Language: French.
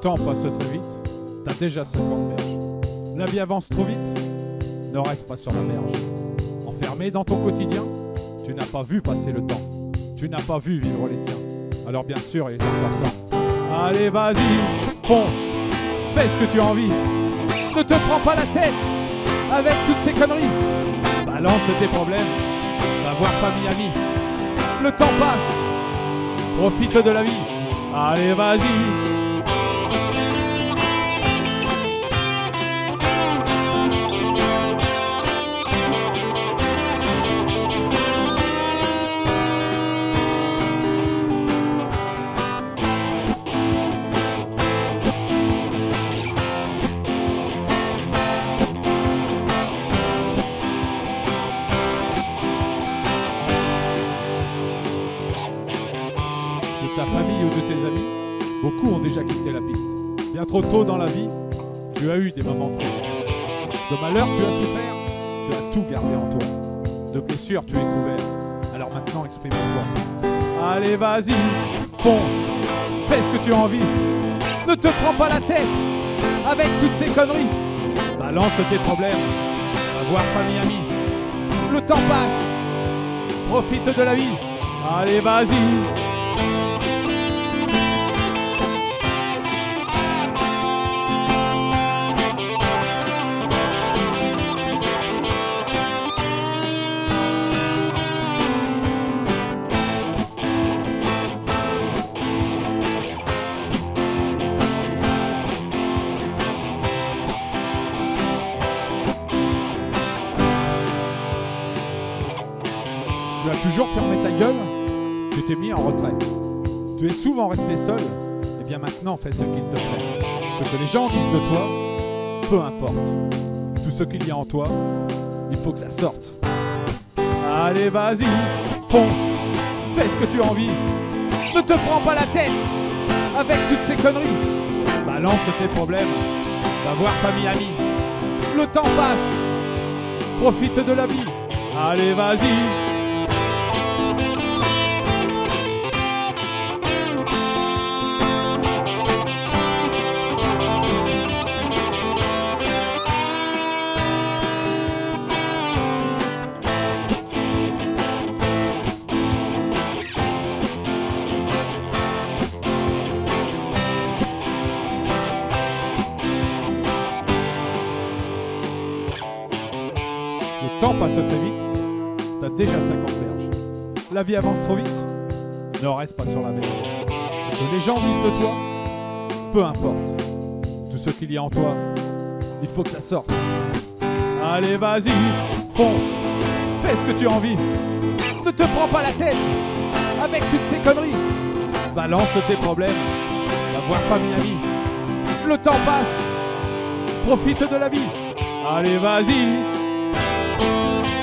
temps passe très vite, t'as déjà 50 berges. La vie avance trop vite, ne reste pas sur la berge. Enfermé dans ton quotidien, tu n'as pas vu passer le temps. Tu n'as pas vu vivre les tiens. Alors bien sûr, il est important. Allez, vas-y, fonce, fais ce que tu as envie. Ne te prends pas la tête avec toutes ces conneries. Balance tes problèmes, va voir famille, amis. Le temps passe, profite de la vie. Allez, vas-y. De ta famille ou de tes amis, beaucoup ont déjà quitté la piste. Bien trop tôt dans la vie, tu as eu des moments tristes. De malheur, tu as souffert, tu as tout gardé en toi. De blessures, tu es couvert. Alors maintenant, exprime-toi. Allez, vas-y, fonce, fais ce que tu as envie. Ne te prends pas la tête avec toutes ces conneries. Balance tes problèmes, va voir famille, amis. Le temps passe, profite de la vie. Allez, vas-y. Tu as toujours fermé ta gueule, tu t'es mis en retrait. Tu es souvent resté seul, et bien maintenant fais ce qu'il te plaît. Ce que les gens disent de toi, peu importe. Tout ce qu'il y a en toi, il faut que ça sorte. Allez, vas-y, fonce, fais ce que tu as envie. Ne te prends pas la tête avec toutes ces conneries. Balance tes problèmes, va voir famille, amis. Le temps passe, profite de la vie. Allez, vas-y. Le temps passe très vite, t'as déjà 50 berges. La vie avance trop vite, ne reste pas sur la berge. Ce que les gens disent de toi, peu importe. Tout ce qu'il y a en toi, il faut que ça sorte. Allez, vas-y, fonce, fais ce que tu as envie. Ne te prends pas la tête avec toutes ces conneries. Balance tes problèmes, va voir famille, amis. Le temps passe, profite de la vie. Allez, vas-y.